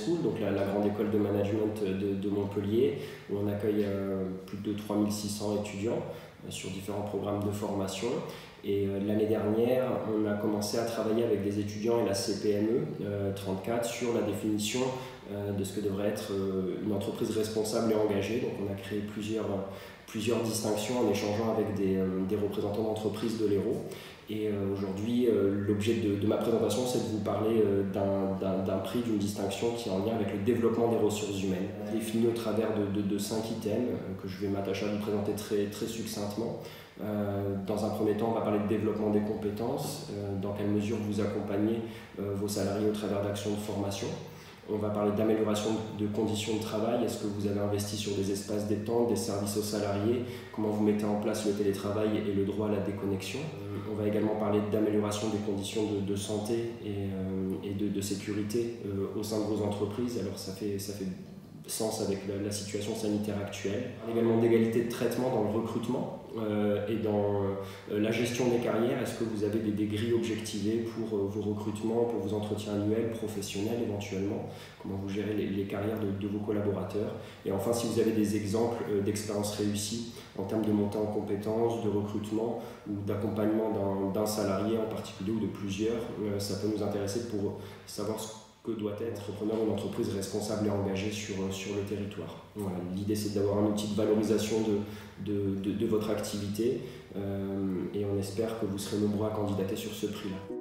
School, donc la grande école de management de Montpellier, où on accueille plus de 3600 étudiants sur différents programmes de formation. Et l'année dernière, on a commencé à travailler avec des étudiants et la CPME 34 sur la définition de ce que devrait être une entreprise responsable et engagée. Donc on a créé plusieurs distinctions en échangeant avec des représentants d'entreprises de l'Hérault. Et aujourd'hui, l'objet de ma présentation, c'est de vous parler d'un prix, d'une distinction qui est en lien avec le développement des ressources humaines, défini au travers de 5 items que je vais m'attacher à vous présenter très succinctement. Dans un premier temps, on va parler de développement des compétences, dans quelle mesure vous accompagnez vos salariés au travers d'actions de formation. On va parler d'amélioration de conditions de travail. Est-ce que vous avez investi sur des espaces détente, des services aux salariés? Comment vous mettez en place le télétravail et le droit à la déconnexion? On va également parler d'amélioration des conditions de santé et de sécurité au sein de vos entreprises. Alors ça fait sens avec la situation sanitaire actuelle. Également d'égalité de traitement dans le recrutement et dans la gestion des carrières. Est-ce que vous avez des grilles objectivées pour vos recrutements, pour vos entretiens annuels, professionnels éventuellement? Comment vous gérez les carrières de vos collaborateurs? Et enfin, si vous avez des exemples d'expériences réussies en termes de montée en compétences, de recrutement ou d'accompagnement d'un salarié en particulier ou de plusieurs, ça peut nous intéresser pour savoir ce que doit être repreneur une entreprise responsable et engagée sur le territoire. Voilà, l'idée, c'est d'avoir un outil de valorisation de votre activité et on espère que vous serez nombreux à candidater sur ce prix-là.